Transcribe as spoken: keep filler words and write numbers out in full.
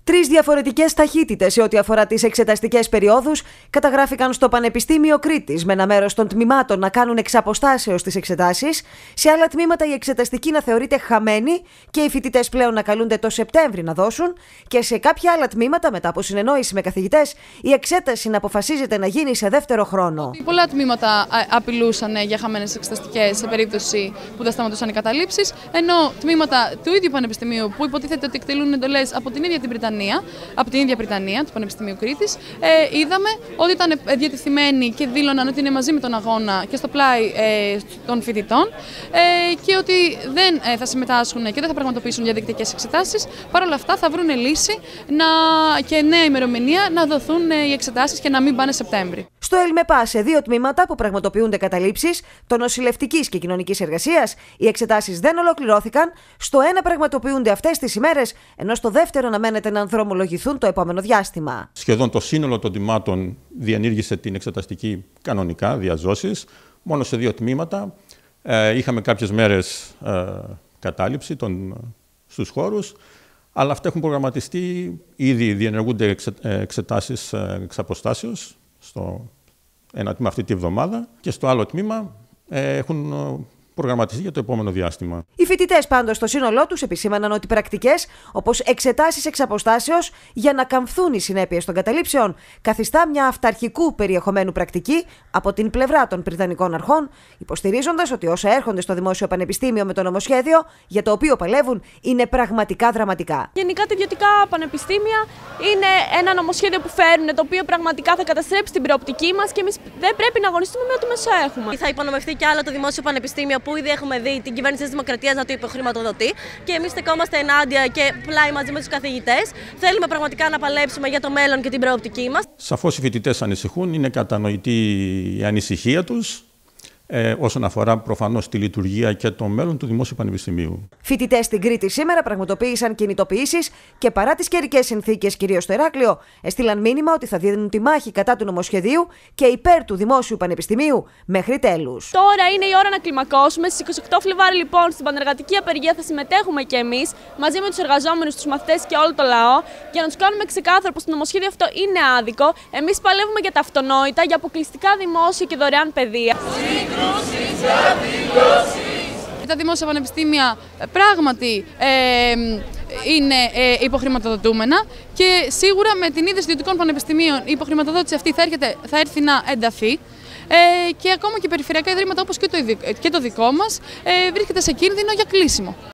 Τρεις διαφορετικές ταχύτητες σε ό,τι αφορά τις εξεταστικές περιόδους καταγράφηκαν στο Πανεπιστήμιο Κρήτης, με ένα μέρος των τμήματων να κάνουν εξ αποστάσεως τις εξετάσεις, σε άλλα τμήματα η εξεταστική να θεωρείται χαμένη και οι φοιτητές πλέον να καλούνται το Σεπτέμβρη να δώσουν, και σε κάποια άλλα τμήματα, μετά από συνεννόηση με καθηγητές, η εξέταση να αποφασίζεται να γίνει σε δεύτερο χρόνο. Πολλά τμήματα απειλούσαν για χαμένες εξεταστικές σε περίπτωση που δεν σταματούσαν οι καταλήψεις, ενώ τμήματα του ίδιου Πανεπιστημίου που υποτίθεται ότι εκτελούν εντολές από την ίδια την Βρυτανία, από την ίδια Βρυτανία, του Πανεπιστημίου Κρήτης, ε, είδαμε ότι ήταν διατεθειμένοι και δήλωναν ότι είναι μαζί με τον αγώνα και στο πλάι ε, των φοιτητών ε, και ότι δεν ε, θα συμμετάσχουν και δεν θα πραγματοποιήσουν διαδικτυακές εξετάσεις. Παρ' όλα αυτά θα βρουν λύση να, και νέα ημερομηνία να δοθούν ε, οι εξετάσεις και να μην πάνε Σεπτέμβρη. Στο ΕΛΜΕΠΑ, σε δύο τμήματα που πραγματοποιούνται καταλήψεις, το νοσηλευτικής και κοινωνικής εργασίας, οι εξετάσεις δεν ολοκληρώθηκαν. Στο ένα πραγματοποιούνται αυτές τις ημέρες, ενώ στο δεύτερο αναμένεται να δρομολογηθούν το επόμενο διάστημα. Σχεδόν το σύνολο των τμήματων διενήργησε την εξεταστική κανονικά, διαζώσεις, μόνο σε δύο τμήματα. Ε, είχαμε κάποιες μέρες ε, κατάληψη των, στους χώρους, αλλά αυτά έχουν προγραμματιστεί, ήδη διενεργούνται εξε, εξετάσεις ε, εξ αποστάσεως, στο ένα τμήμα αυτή τη βδομάδα, και στο άλλο τμήμα ε, έχουν προγραμματιστεί για το επόμενο διάστημα. Οι φοιτητές πάντως στο σύνολό τους επισήμαναν ότι πρακτικές όπως εξετάσεις εξ αποστάσεως για να καμφθούν οι συνέπειες των καταλήψεων καθιστά μια αυταρχικού περιεχομένου πρακτική από την πλευρά των Βρυτανικών αρχών, υποστηρίζοντας ότι όσα έρχονται στο Δημόσιο Πανεπιστήμιο με το νομοσχέδιο για το οποίο παλεύουν είναι πραγματικά δραματικά. Γενικά τα ιδιωτικά πανεπιστήμια είναι ένα νομοσχέδιο που φέρνουν, το οποίο πραγματικά θα καταστρέψει την προοπτική μας και εμείς δεν πρέπει να αγωνιστούμε με ό,τι μέσο έχουμε. Θα υπονομευθεί κι άλλο το Δημόσιο Πανεπιστήμιο, που ήδη έχουμε δει την κυβέρνηση της Δημοκρατίας να το υποχρηματοδοτεί, και εμείς στεκόμαστε ενάντια και πλάι μαζί με τους καθηγητές. Θέλουμε πραγματικά να παλέψουμε για το μέλλον και την προοπτική μας. Σαφώς οι φοιτητές ανησυχούν, είναι κατανοητή η ανησυχία τους ε, όσον αφορά προφανώς τη λειτουργία και το μέλλον του Δημόσιου Πανεπιστημίου. Φοιτητές στην Κρήτη σήμερα πραγματοποίησαν κινητοποιήσεις και παρά τις καιρικές συνθήκες, κυρίως στο Ηράκλειο, έστειλαν μήνυμα ότι θα δίνουν τη μάχη κατά του νομοσχεδίου και υπέρ του Δημόσιου Πανεπιστημίου μέχρι τέλους. Τώρα είναι η ώρα να κλιμακώσουμε. Στις είκοσι οκτώ Φλεβάρι, λοιπόν, στην πανεργατική απεργία θα συμμετέχουμε και εμείς μαζί με τους εργαζόμενους, τους μαθητές και όλο το λαό, για να τους κάνουμε ξεκάθαρο πως το νομοσχέδιο αυτό είναι άδικο. Εμείς παλεύουμε για τα αυτονόητα, για αποκλειστικά δημόσια και δωρεάν παιδεία. Τα δημόσια πανεπιστήμια πράγματι ε, είναι ε, υποχρηματοδοτούμενα και σίγουρα με την ίδρυση ιδιωτικών πανεπιστημίων η υποχρηματοδότηση αυτή θα, έρχεται, θα έρθει να ενταθεί. Ε, και ακόμα και περιφερειακά ιδρύματα όπως και το, και το δικό μας ε, βρίσκεται σε κίνδυνο για κλείσιμο.